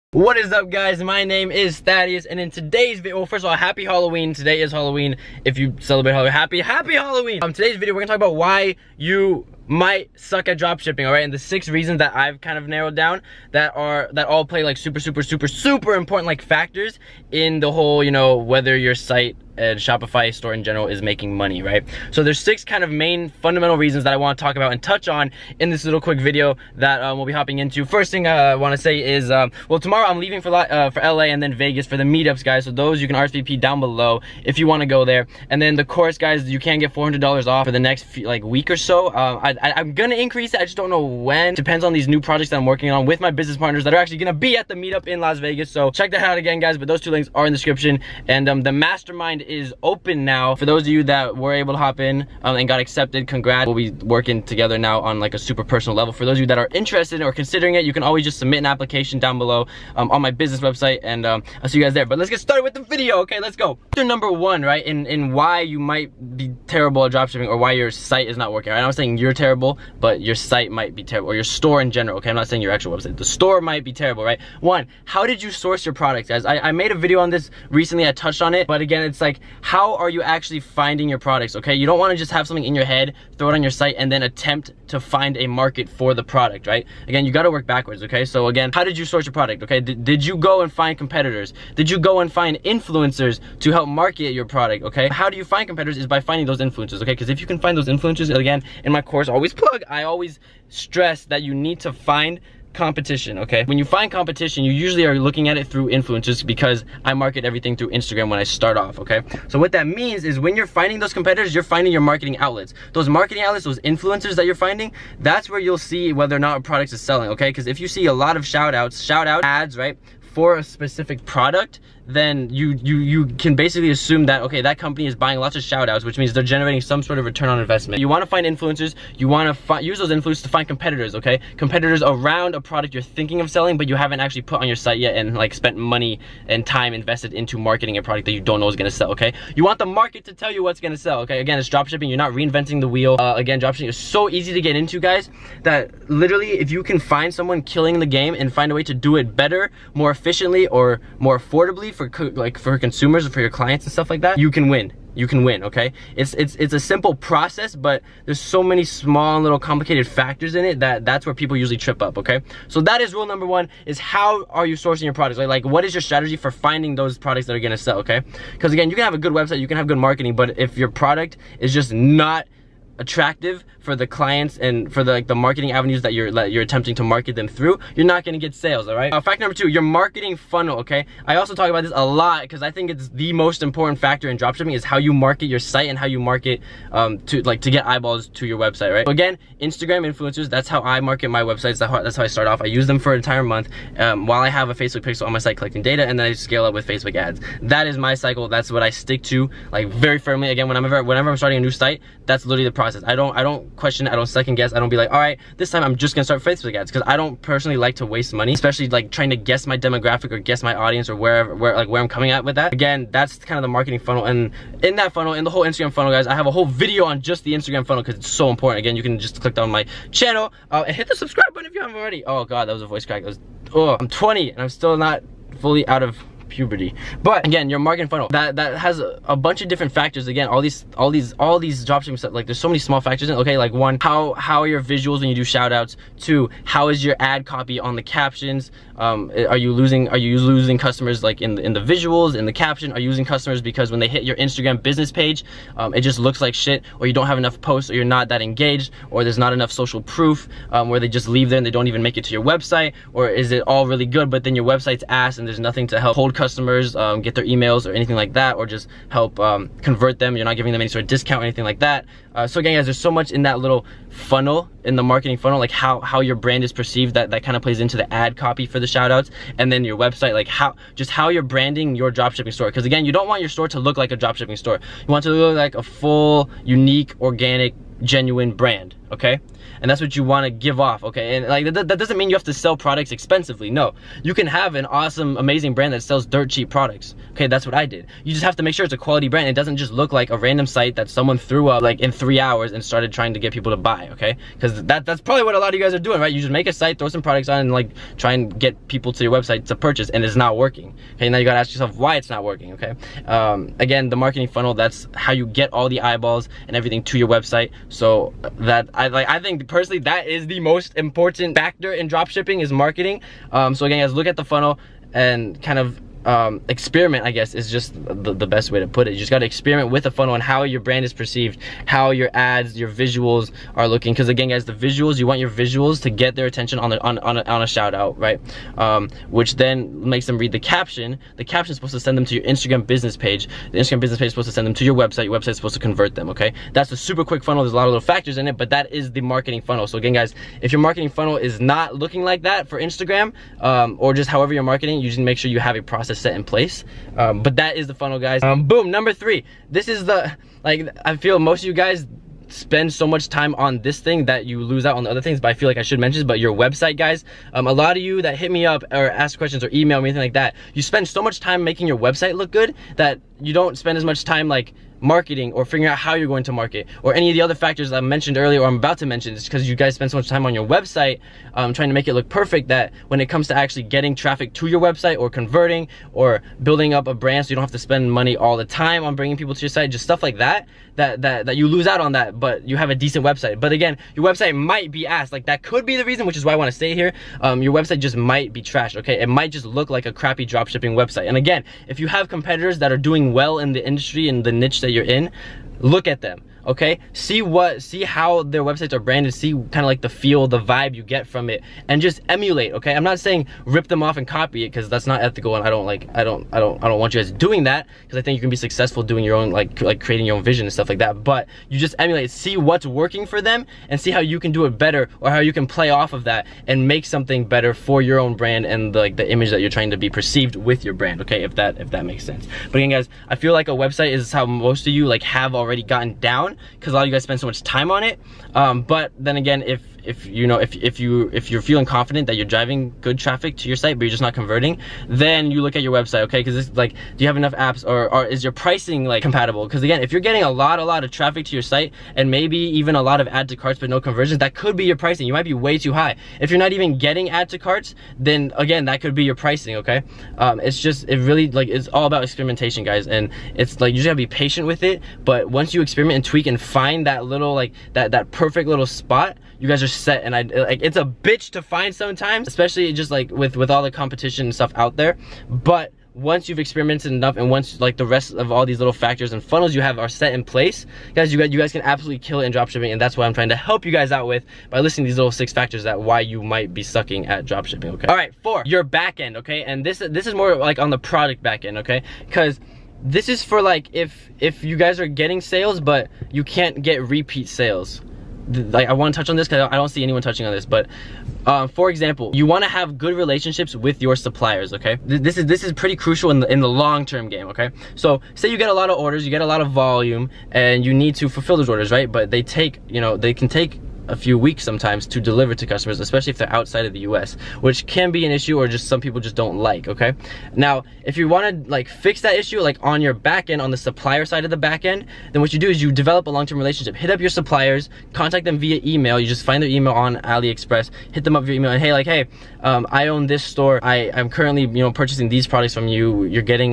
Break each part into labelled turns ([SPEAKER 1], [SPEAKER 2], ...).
[SPEAKER 1] What is up, guys? My name is Thaddeus, and in today's video, well, first of all, happy Halloween. Today is Halloween. If you celebrate Halloween, happy Halloween. Today's video, we're gonna talk about why you might suck at dropshipping, all right? And the 6 reasons that I've kind of narrowed down that all play like super important like factors in the whole, you know, whether your site and Shopify store in general is making money, right? So there's 6 kind of main fundamental reasons that I want to talk about and touch on in this little quick video that we'll be hopping into. First thing I want to say is, well, tomorrow I'm leaving for LA and then Vegas for the meetups, guys. So those you can RSVP down below if you want to go there. And then the course, guys, you can get $400 off for the next week or so. I'm gonna increase it. I just don't know when. Depends on these new projects that I'm working on with my business partners that are actually gonna be at the meetup in Las Vegas. So check that out again, guys. But those 2 links are in the description. And the mastermind is open now. For those of you that were able to hop in and got accepted, congrats. We'll be working together now on like a super personal level. For those of you that are interested or considering it, you can always just submit an application down below on my business website, and I'll see you guys there. But let's get started with the video. Okay, let's go. Factor number 1, right, in why you might be terrible at dropshipping or why your site is not working. Right? I'm not saying you're terrible, but your site might be terrible, or your store in general. Okay, I'm not saying your actual website. The store might be terrible, right? 1, how did you source your products, guys? I made a video on this recently. I touched on it, but again, it's like, how are you actually finding your products? Okay, you don't want to just have something in your head, throw it on your site, and then attempt to find a market for the product, right? Again, you got to work backwards. Okay, so again, how did you source your product? Okay, did you go and find competitors? Did you go and find influencers to help market your product? Okay, how do you find competitors? Is by finding those influencers. Okay, because if you can find those influencers, again, in my course, always plug, I always stress that you need to find competition. Okay, when you find competition, you usually are looking at it through influencers, because I market everything through Instagram when I start off. Okay, so what that means is when you're finding those competitors, you're finding your marketing outlets. Those marketing outlets, those influencers that you're finding, that's where you'll see whether or not a product is selling. Okay, because if you see a lot of shout out ads, right, for a specific product, then you can basically assume that, okay, that company is buying lots of shout outs, which means they're generating some sort of return on investment. You want to find influencers, you want to use those influencers to find competitors. Okay, competitors around a product you're thinking of selling, but you haven't actually put on your site yet and like spent money and time invested into marketing a product that you don't know is going to sell. Okay, you want the market to tell you what's going to sell. Okay, again, it's dropshipping. You're not reinventing the wheel. Again, dropshipping is so easy to get into, guys, that literally if you can find someone killing the game and find a way to do it better, more efficiently, or more affordably for consumers or for your clients and stuff like that, you can win. You can win. Okay, it's a simple process, but there's so many small little complicated factors in it that's where people usually trip up. Okay, so that is rule number 1, is how are you sourcing your products? Like what is your strategy for finding those products that are going to sell? Okay, because again, you can have a good website, you can have good marketing, but if your product is just not attractive for the clients and for the marketing avenues that you're attempting to market them through, you're not going to get sales. All right, fact number 2, your marketing funnel. Okay, I also talk about this a lot because I think it's the most important factor in dropshipping, is how you market your site and how you market to get eyeballs to your website, right? So again, Instagram influencers, that's how I market my websites. That's how I start off. I use them for an entire month while I have a Facebook pixel on my site collecting data, and then I scale up with Facebook ads. That is my cycle. That's what I stick to, like, very firmly. Again, whenever I'm starting a new site, that's literally the process. I don't question it. I don't second guess. I don't be like, all right, this time I'm just gonna start Facebook ads, because I don't personally like to waste money, especially like trying to guess my demographic or guess my audience or where I'm coming at with that. Again, that's kind of the marketing funnel, and in that funnel, in the whole Instagram funnel, guys, I have a whole video on just the Instagram funnel because it's so important. Again, you can just click on my channel and hit the subscribe button if you haven't already. Oh god, that was a voice crack. I'm 20 and I'm still not fully out of puberty. But again, your marketing funnel that has a bunch of different factors. Again, all these dropshipping stuff, like there's so many small factors in it. Okay, like 1, how are your visuals when you do shout outs? 2, how is your ad copy on the captions? Are you losing customers like in the visuals, in the caption? Are you losing customers because when they hit your Instagram business page, it just looks like shit, or you don't have enough posts, or you're not that engaged, or there's not enough social proof where they just leave there and they don't even make it to your website? Or is it all really good but then your website's ass and there's nothing to help hold customers get their emails or anything like that, or just help convert them? You're not giving them any sort of discount or anything like that. So again, guys, there's so much in that little funnel, in the marketing funnel, like how your brand is perceived, that kind of plays into the ad copy for the shout outs, and then your website, like how you're branding your dropshipping store. Because again, you don't want your store to look like a dropshipping store. You want it to look like a full, unique, organic, genuine brand. okay? And that's what you want to give off, okay? And like that doesn't mean you have to sell products expensively. No, you can have an awesome, amazing brand that sells dirt cheap products. Okay, that's what I did. You just have to make sure it's a quality brand. It doesn't just look like a random site that someone threw up like in 3 hours and started trying to get people to buy, okay? Because that's probably what a lot of you guys are doing, right? You just make a site, throw some products on, and like try and get people to your website to purchase, and it's not working. Okay, now you gotta ask yourself why it's not working, okay? Again, the marketing funnel, that's how you get all the eyeballs and everything to your website. So that I think personally that is the most important factor in dropshipping is marketing. So again, guys, look at the funnel and kind of experiment, I guess, is just the best way to put it. You just got to experiment with a funnel and how your brand is perceived, how your ads, your visuals are looking. Because again, guys, the visuals, you want your visuals to get their attention on a shout out, right? Which then makes them read the caption. The caption is supposed to send them to your Instagram business page. The Instagram business page is supposed to send them to your website. Your website is supposed to convert them, okay? That's a super quick funnel. There's a lot of little factors in it, but that is the marketing funnel. So again, guys, if your marketing funnel is not looking like that for Instagram, or just however you're marketing, you just make sure you have a process set in place. But that is the funnel, guys. Boom, number 3. This is the, like, I feel most of you guys spend so much time on this thing that you lose out on the other things, but I feel like I should mention, but your website, guys, a lot of you that hit me up or ask questions or email me, anything like that, you spend so much time making your website look good that you don't spend as much time like marketing or figuring out how you're going to market or any of the other factors I mentioned earlier or I'm about to mention. It's because you guys spend so much time on your website trying to make it look perfect that when it comes to actually getting traffic to your website or converting or building up a brand so you don't have to spend money all the time on bringing people to your site, just stuff like that you lose out on that, but you have a decent website. But again, your website might be ass. Like that could be the reason, which is why I want to stay here. Your website just might be trash, okay? It might just look like a crappy dropshipping website. And again, if you have competitors that are doing well in the industry and the niche that you're in, look at them, okay? See how their websites are branded, see kind of like the feel, the vibe you get from it, and just emulate, okay? I'm not saying rip them off and copy it, because that's not ethical, and I don't want you guys doing that, because I think you can be successful doing your own, like creating your own vision and stuff like that. But you just emulate, see what's working for them, and see how you can do it better, or how you can play off of that and make something better for your own brand and the image that you're trying to be perceived with your brand, okay? If that makes sense. But again, guys, I feel like a website is how most of you like have already gotten down, because a lot of you guys spend so much time on it. But then again, if you're feeling confident that you're driving good traffic to your site but you're just not converting, then you look at your website, okay? Because it's like, do you have enough apps, or is your pricing like compatible? Because again, if you're getting a lot of traffic to your site and maybe even a lot of add to carts but no conversions, that could be your pricing. You might be way too high. If you're not even getting add to carts, then again, that could be your pricing, okay? It really, like, it's all about experimentation, guys, and it's like you just gotta be patient with it. But once you experiment and tweak and find that little, like, that perfect little spot, you guys are set. And it's a bitch to find sometimes, especially just like with all the competition and stuff out there. But once you've experimented enough, and once like the rest of all these little factors and funnels you have are set in place, guys, you guys can absolutely kill it in dropshipping. And that's what I'm trying to help you guys out with by listing these little 6 factors that why you might be sucking at dropshipping, okay? All right, 4, your back end, okay? And this is more like on the product back end, okay? Because this is for like if you guys are getting sales but you can't get repeat sales. Like, I want to touch on this because I don't see anyone touching on this, but for example, you want to have good relationships with your suppliers, okay? This is pretty crucial in the long-term game, okay? So say you get a lot of orders, you get a lot of volume, and you need to fulfill those orders, right? But they take, they can take a few weeks sometimes to deliver to customers, especially if they're outside of the US, which can be an issue, or just some people just don't like, okay? Now, if you want to like fix that issue, like on your back end, on the supplier side of the back end, then what you do is you develop a long-term relationship. Hit up your suppliers, contact them via email. You just find their email on AliExpress, hit them up via email, and hey, like, hey, I own this store. I'm currently, purchasing these products from you.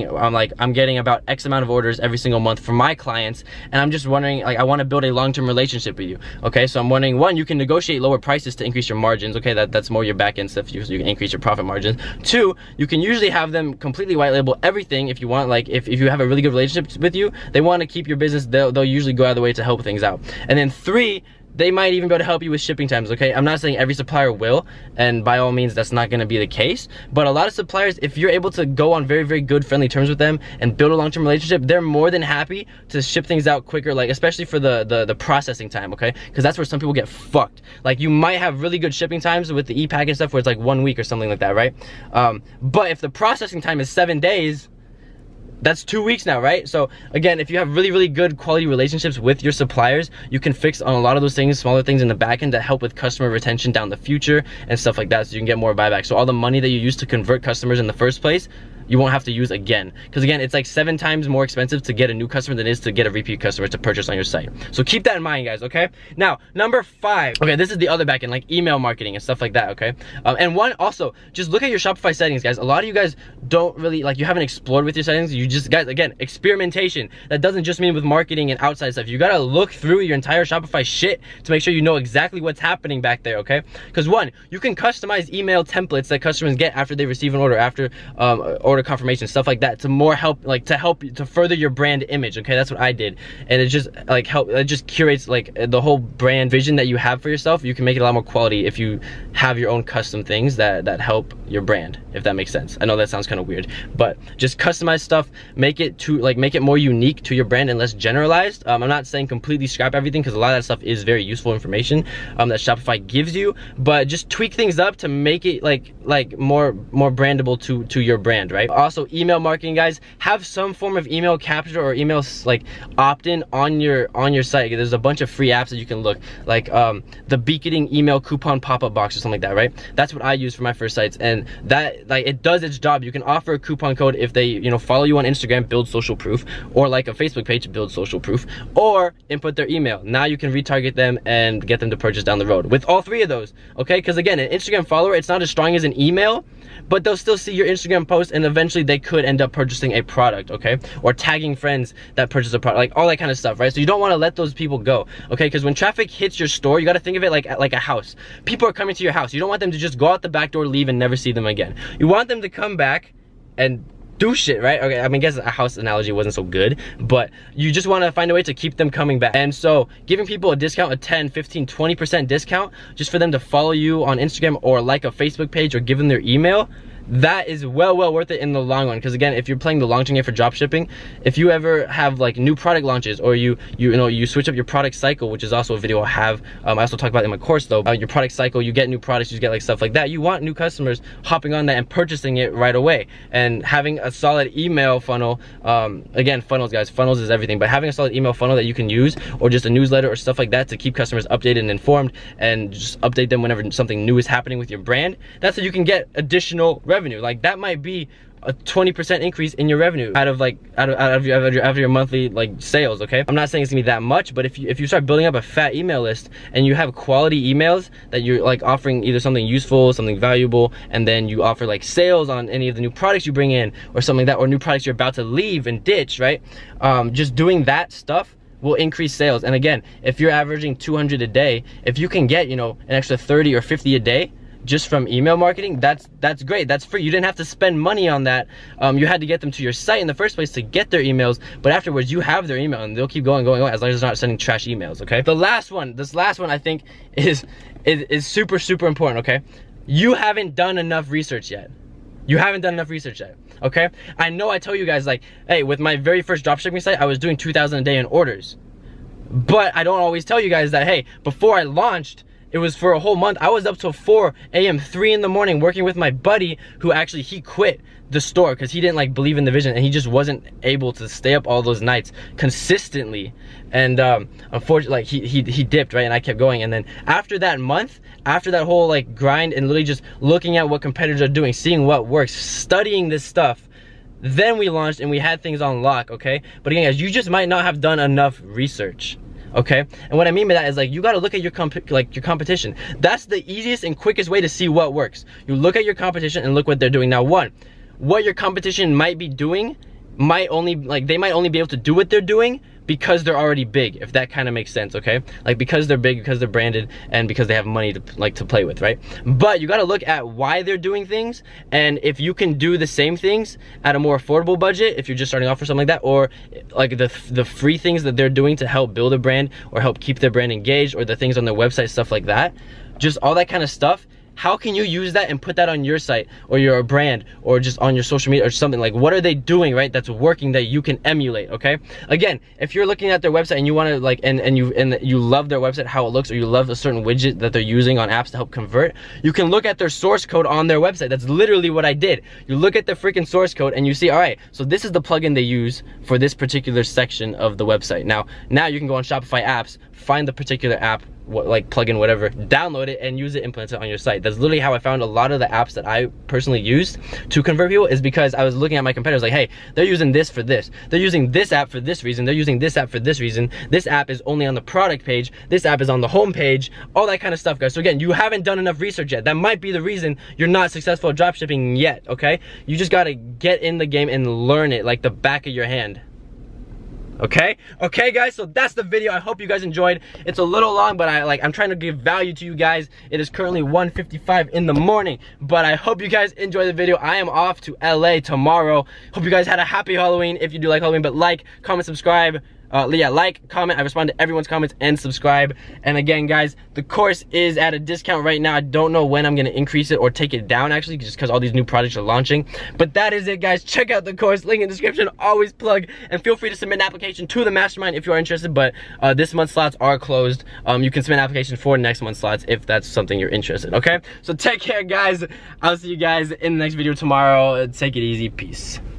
[SPEAKER 1] I'm getting about X amount of orders every single month from my clients, and I'm just wondering, like, I want to build a long-term relationship with you, okay? So I'm wondering, one, you can negotiate lower prices to increase your margins, okay? That's more your back end stuff, so you can increase your profit margins. 2, you can usually have them completely white label everything if you want. Like, if you have a really good relationship with you, they want to keep your business, they'll usually go out of the way to help things out. And then 3, they might even be able to help you with shipping times, okay? I'm not saying every supplier will, and by all means, that's not gonna be the case, but a lot of suppliers, if you're able to go on very, very good friendly terms with them and build a long-term relationship, they're more than happy to ship things out quicker, like, especially for the processing time, okay? Because that's where some people get fucked. Like, you might have really good shipping times with the e-pack and stuff where it's like 1 week or something like that, right? But if the processing time is 7 days, that's 2 weeks now, right? So again, if you have really good quality relationships with your suppliers, you can fix on a lot of those things, smaller things in the back end that help with customer retention down the future and stuff like that, so you can get more buyback. So all the money that you used to convert customers in the first place, you won't have to use again. Because again, it's like 7 times more expensive to get a new customer than it is to get a repeat customer to purchase on your site. So keep that in mind, guys, okay? Now, number 5. Okay, this is the other backend, like email marketing and stuff like that, okay? And one, also, just look at your Shopify settings, guys. A lot of you guys don't really, like, you haven't explored with your settings. You just, guys, again, experimentation. That doesn't just mean with marketing and outside stuff. You gotta look through your entire Shopify shit to make sure you know exactly what's happening back there, okay? Because one, you can customize email templates that customers get after they receive an order, after order confirmation, stuff like that, to more help, like to help to further your brand image. Okay, that's what I did, and it just like it just curates like the whole brand vision that you have for yourself. You can make it a lot more quality if you have your own custom things that help your brand, if that makes sense. I know that sounds kind of weird, but just customize stuff, make it more unique to your brand and less generalized. I'm not saying completely scrap everything, because a lot of that stuff is very useful information that Shopify gives you, but just tweak things up to make it like more brandable to your brand, right? Also, email marketing, guys, have some form of email capture or email like opt-in on your site. There's a bunch of free apps that you can look, like the Beaketing email coupon pop-up box or something like that, right? That's what I use for my first sites, and that, like, it does its job. You can offer a coupon code if they, you know, follow you on Instagram, build social proof, or like a Facebook page, build social proof, or input their email. Now you can retarget them and get them to purchase down the road with all 3 of those, okay? Because again, an Instagram follower, it's not as strong as an email, but they'll still see your Instagram post, and eventually they could end up purchasing a product, okay? Or tagging friends that purchase a product, like all that kind of stuff, right? So you don't want to let those people go, okay? Because when traffic hits your store, you got to think of it like a house. People are coming to your house. You don't want them to just go out the back door, leave, and never see them again. You want them to come back and do shit, right? Okay, I mean, I guess a house analogy wasn't so good, but you just want to find a way to keep them coming back. And so giving people a discount, a 10, 15, 20% discount, just for them to follow you on Instagram or like a Facebook page or give them their email, that is well worth it in the long run. Because again, if you're playing the long-term game for drop shipping, if you ever have like new product launches, or you switch up your product cycle, which is also a video I have, I also talk about in my course though, your product cycle, you get new products, you get like stuff like that, you want new customers hopping on that and purchasing it right away. And having a solid email funnel, again, funnels, guys, funnels is everything, but having a solid email funnel that you can use, or just a newsletter or stuff like that to keep customers updated and informed, and just update them whenever something new is happening with your brand, that's how you can get additional revenue. Like that might be a 20% increase in your revenue out of your monthly like sales, okay? I'm not saying it's gonna be that much, but if you start building up a fat email list and you have quality emails that you're like offering either something useful, something valuable, and then you offer like sales on any of the new products you bring in or something like that, or new products you're about to leave and ditch, right? Just doing that stuff will increase sales. And again, if you're averaging 200 a day, if you can get, you know, an extra 30 or 50 a day just from email marketing, that's great. That's free. You didn't have to spend money on that. You had to get them to your site in the first place to get their emails, but afterwards you have their email and they'll keep going as long as they're not sending trash emails, okay? This last one I think is super important, okay? You haven't done enough research yet. You haven't done enough research yet, okay? I know I tell you guys, like, hey, with my very first dropshipping site, I was doing 2,000 a day in orders. But I don't always tell you guys that, hey, before I launched, it was for a whole month. I was up till 4 a.m., 3 in the morning working with my buddy who actually, he quit the store because he didn't like believe in the vision and he just wasn't able to stay up all those nights consistently. And unfortunately, like he dipped, right? And I kept going. And then after that month, after that whole like grind and literally just looking at what competitors are doing, seeing what works, studying this stuff, then we launched and we had things on lock, okay? But again, guys, you just might not have done enough research. Okay, and what I mean by that is like you got to look at your competition. That's the easiest and quickest way to see what works. You look at your competition and look what they're doing. Now, one, what your competition might be doing might only they might only be able to do what they're doing because they're already big, if that kind of makes sense, okay? Like because they're big, because they're branded, and because they have money to play with, right? But you got to look at why they're doing things, and if you can do the same things at a more affordable budget, if you're just starting off or something like that, or like the free things that they're doing to help build a brand or help keep their brand engaged, or the things on their website, stuff like that, just all that kind of stuff how can you use that and put that on your site or your brand or just on your social media or something? Like, what are they doing, right, that's working that you can emulate, okay? Again, if you're looking at their website and you want to like, and you love their website, how it looks, or you love a certain widget that they're using on apps to help convert, you can look at their source code on their website. That's literally what I did. You look at the freaking source code and you see, all right, so this is the plugin they use for this particular section of the website. Now you can go on Shopify apps, find the particular app, like plugin, whatever, download it and use it, implement it on your site. That's literally how I found a lot of the apps that I personally used to convert people, is because I was looking at my competitors like, hey, they're using this for this, they're using this app for this reason, they're using this app for this reason, this app is only on the product page, this app is on the home page, all that kind of stuff, guys. So again, you haven't done enough research yet. That might be the reason you're not successful at dropshipping yet, okay? You just gotta get in the game and learn it like the back of your hand. Okay guys, so that's the video. I hope you guys enjoyed. It's a little long, but I'm trying to give value to you guys. It is currently 1:55 in the morning, but I hope you guys enjoy the video. I am off to LA tomorrow. Hope you guys had a happy Halloween if you do like Halloween. But like, comment, subscribe. Yeah, like, comment. I respond to everyone's comments, and subscribe. And again, guys, the course is at a discount right now. I don't know when I'm gonna increase it or take it down, actually, just because all these new projects are launching. But that is it, guys. Check out the course, link in the description. Always plug, and feel free to submit an application to the mastermind if you are interested. But this month's slots are closed. You can submit an application for next month's slots if that's something you're interested in. Okay, so take care, guys. I'll see you guys in the next video tomorrow. Take it easy. Peace.